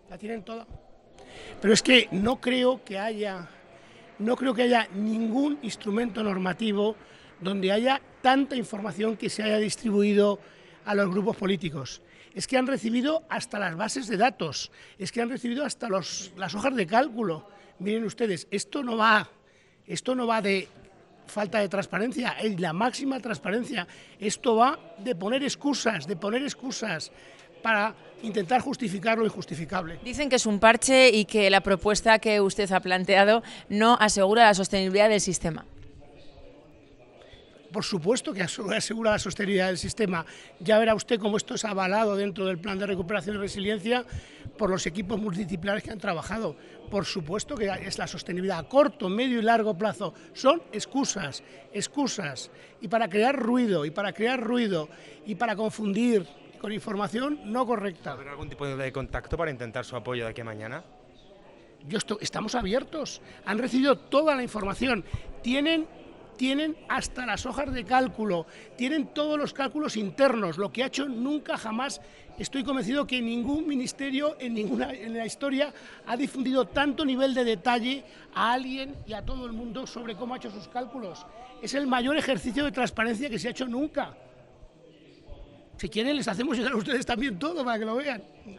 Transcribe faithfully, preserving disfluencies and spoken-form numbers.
La tienen toda. Pero es que no creo que haya, no creo que haya ningún instrumento normativo donde haya tanta información que se haya distribuido a los grupos políticos. Es que han recibido hasta las bases de datos, es que han recibido hasta los, las hojas de cálculo. Miren ustedes, esto no va, esto no va de falta de transparencia, es la máxima transparencia. Esto va de poner excusas, de poner excusas para intentar justificar lo injustificable. Dicen que es un parche y que la propuesta que usted ha planteado no asegura la sostenibilidad del sistema. Por supuesto que asegura la sostenibilidad del sistema. Ya verá usted cómo esto es avalado dentro del Plan de Recuperación y Resiliencia por los equipos multidisciplinares que han trabajado. Por supuesto que es la sostenibilidad a corto, medio y largo plazo. Son excusas, excusas. Y para crear ruido, y para crear ruido, y para confundir con información no correcta. ¿Habrá algún tipo de contacto para intentar su apoyo de aquí a mañana? Yo estoy, estamos abiertos. Han recibido toda la información. Tienen... Tienen hasta las hojas de cálculo, tienen todos los cálculos internos, lo que ha hecho nunca jamás, estoy convencido que ningún ministerio en, ninguna, en la historia ha difundido tanto nivel de detalle a alguien y a todo el mundo sobre cómo ha hecho sus cálculos. Es el mayor ejercicio de transparencia que se ha hecho nunca. Si quieren les hacemos llegar a ustedes también todo para que lo vean.